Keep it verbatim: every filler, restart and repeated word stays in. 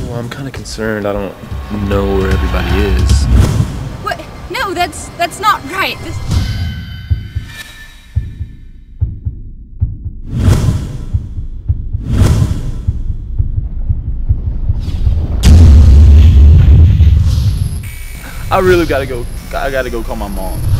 Well, I'm kind of concerned. I don't know where everybody is. What? No, that's that's not right. This... I really gotta go. I gotta go call my mom.